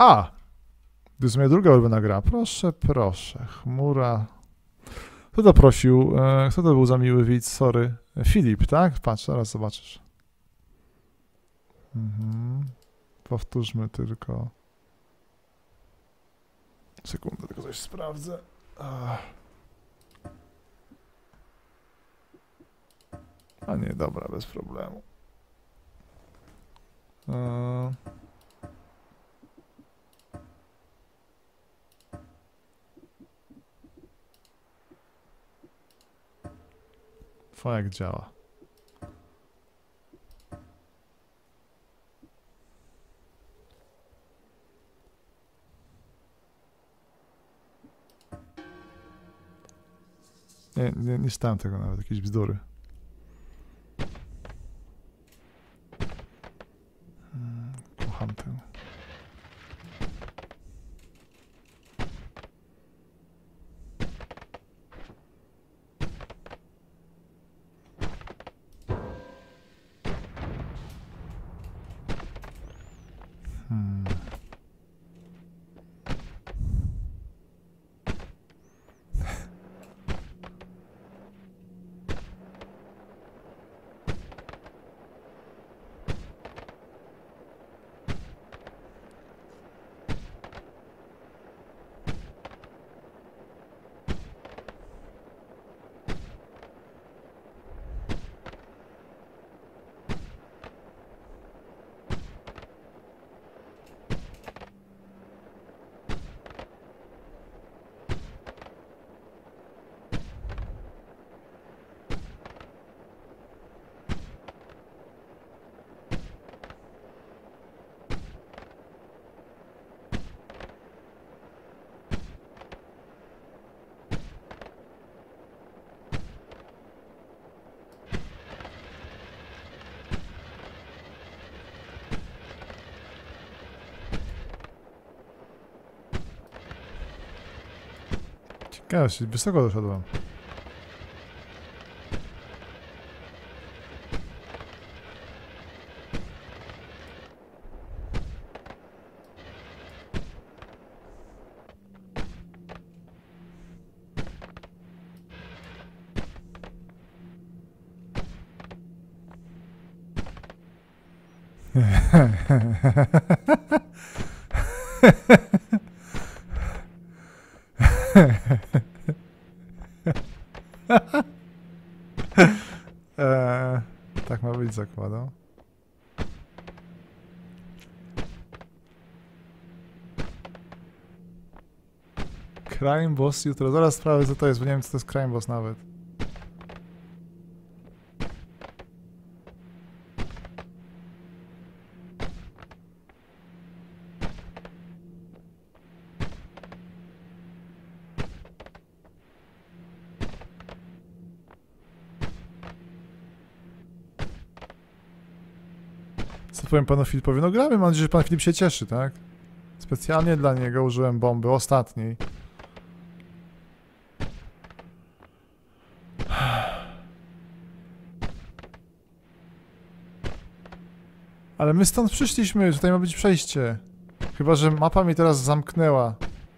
A! To jest moja druga ulubiona gra. Proszę, proszę. Chmura. Kto to prosił? Kto to był za miły widz? Sorry. Filip, tak? Patrz, zaraz zobaczysz. Powtórzmy tylko. Sekundę, tylko coś sprawdzę. A nie, dobra, bez problemu. Jak działa. Nie czytałem tego nawet, jakieś bzdury. Kocham tę. Ja się wysoko doszedłem. Tak ma być, zakładam. Crime Boss jutro. Zaraz sprawdzę, co to jest, bo nie wiem, co to jest Crime Boss nawet. Co powiem panu Filipowi? No gramy, mam nadzieję, że pan Filip się cieszy, tak? Specjalnie dla niego użyłem bomby ostatniej. Ale my stąd przyszliśmy, tutaj ma być przejście. Chyba że mapa mi teraz zamknęła.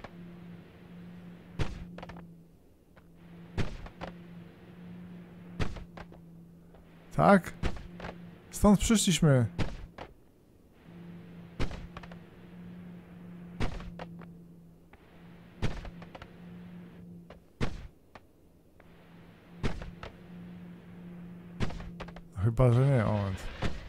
Tak? Stąd przyszliśmy. Chyba że nie, moment.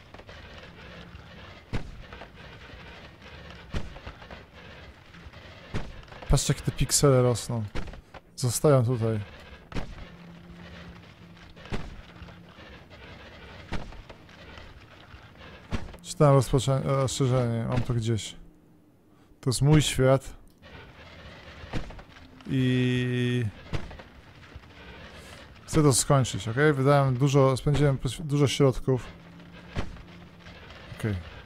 Patrzcie, jak te piksele rosną. Zostają tutaj. Czytam rozszerzenie. Mam to gdzieś. To jest mój świat. I... chcę to skończyć, ok? Wydałem dużo, spędziłem dużo środków. Ok.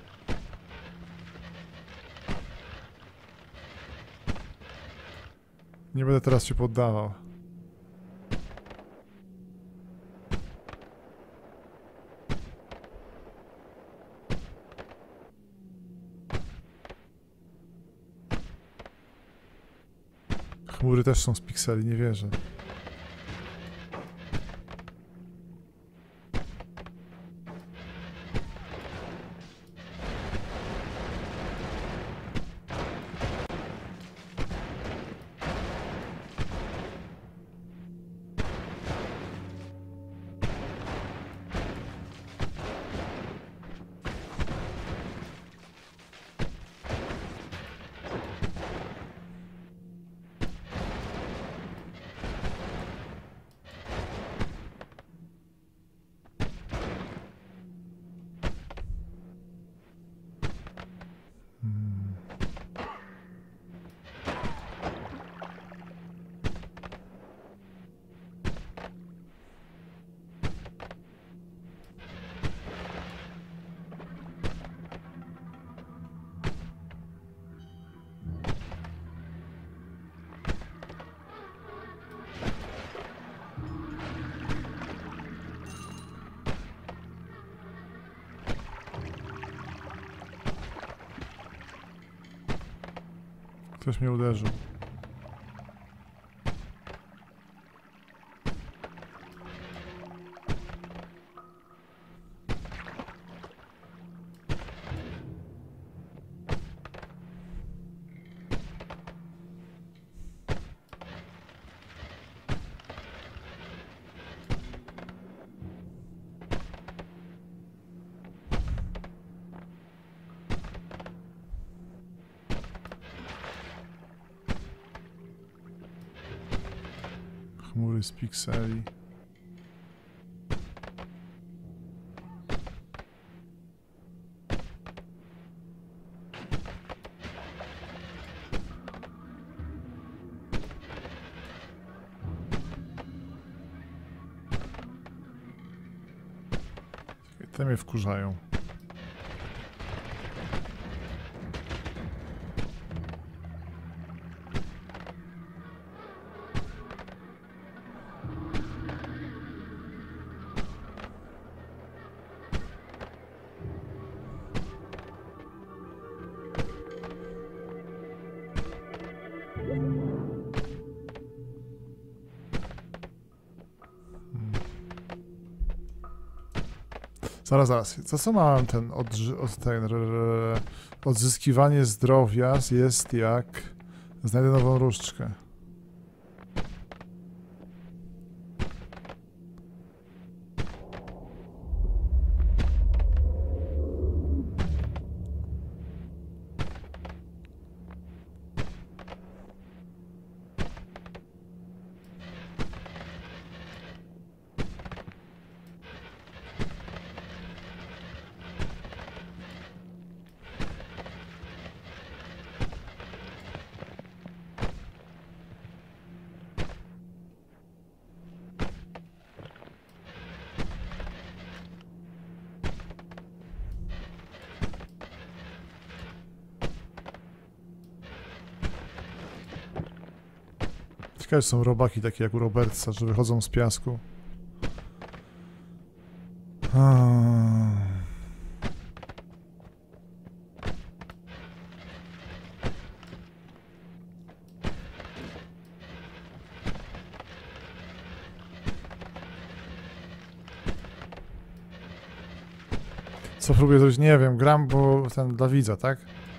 Nie będę teraz się poddawał. Chmury też są z pikseli, nie wierzę. Ktoś mnie uderzył. Chmury z pikseli. Te mnie wkurzają. Zaraz. Za co mam ten odzyskiwanie zdrowia jest jak znajdę nową różdżkę. Ciekawe, są robaki takie jak u Robertsa, że wychodzą z piasku. Co próbuję zrobić? Nie wiem, gram, bo ten dla widza, tak?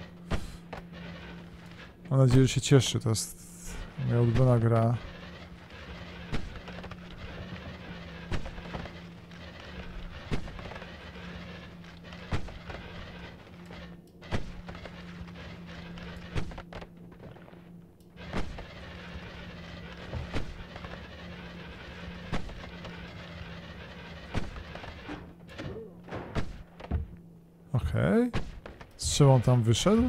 Mam nadzieję, że się cieszy, to jest moja ulubiona gra. Okej. Z czym on tam wyszedł?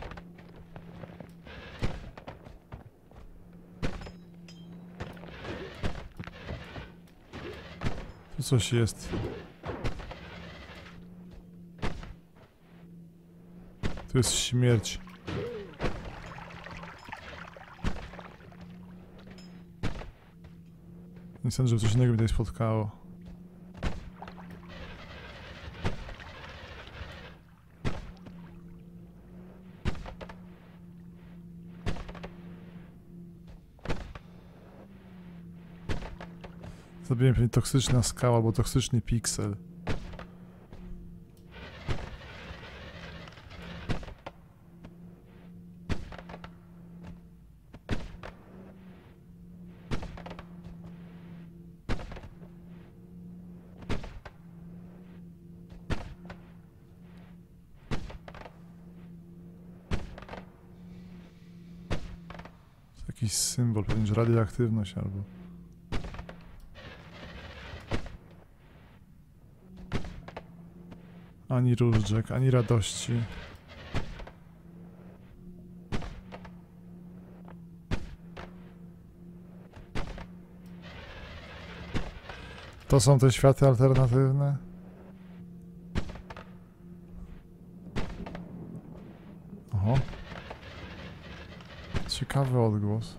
Tu coś jest. Tu jest śmierć. Nie sądzę, że coś innego mnie tutaj spotkało. Zrobiłem pewnie toksyczna skała albo toksyczny piksel. Jakiś symbol, pewnie, że radioaktywność albo... Ani różdżek, ani radości. To są te światy alternatywne? Oho. Ciekawy odgłos.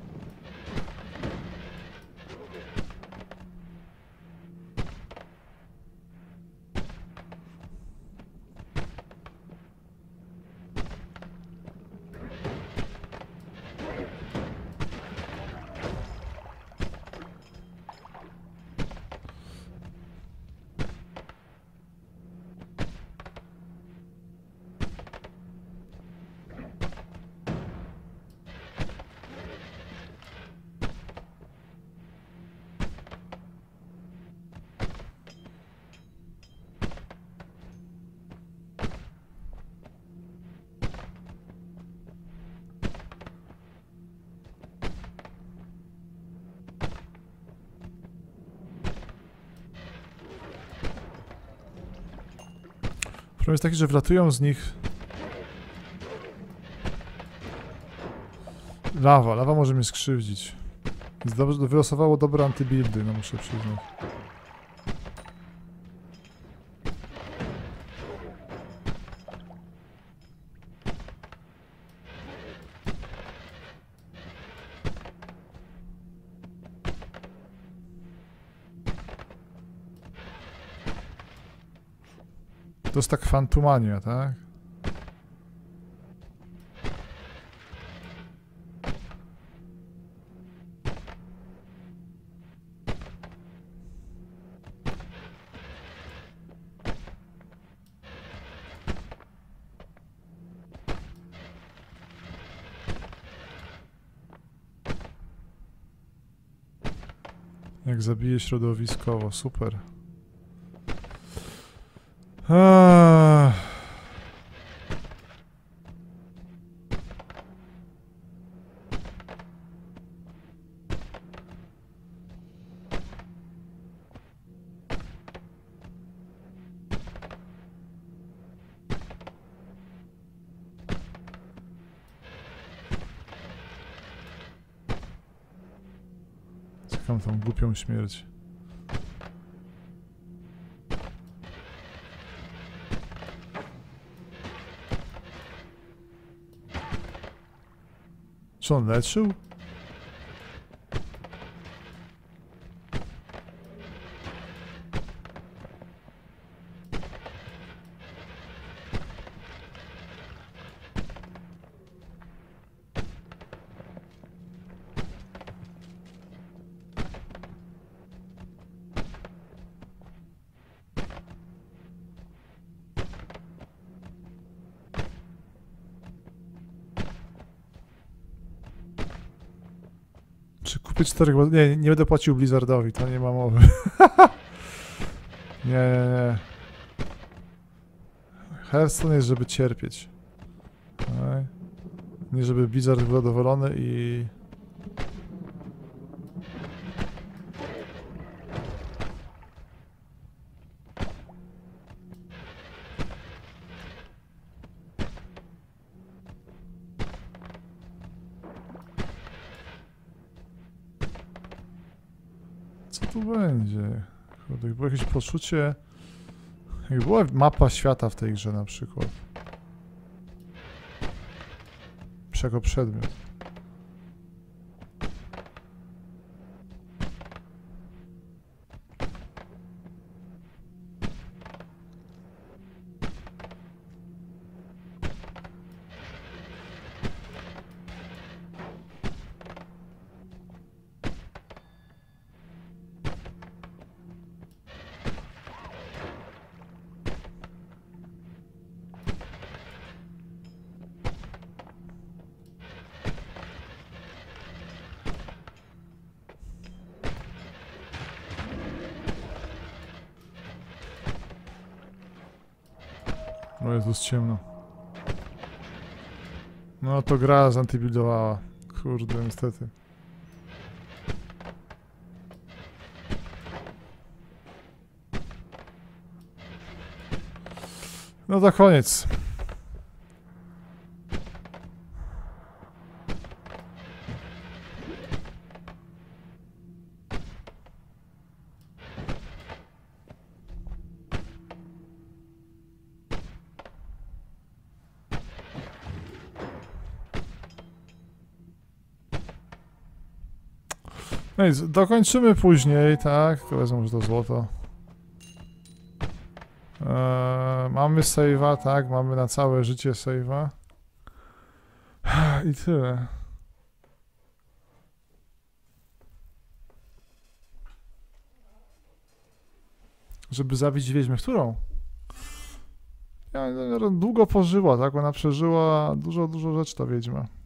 Problem jest taki, że wlatują z nich... Lawa może mnie skrzywdzić. Więc wylosowało dobre antybuildy, no muszę przyznać. To jest tak Kwantumania, tak? Jak zabije środowiskowo, super. Czekam tą głupią śmierć. Czy on leczył? Czy kupię 4... Nie będę płacił Blizzardowi, to nie ma mowy. Nie. Hearthstone jest, żeby cierpieć. Okay. Nie, żeby Blizzard był zadowolony i... Co tu będzie? Kurde, było jakieś poczucie... Jak była mapa świata w tej grze na przykład. Jako przedmiot. O Jezus, ciemno. No to gra zantybuildowała. Kurde, niestety. No to koniec. No nic, dokończymy później, tak? Tylko wezmę już to złoto. Mamy save'a, tak? Mamy na całe życie save'a. I tyle. Żeby zabić wiedźmę, którą? Ja, długo pożyła, tak? Ona przeżyła dużo rzeczy, ta wiedźma.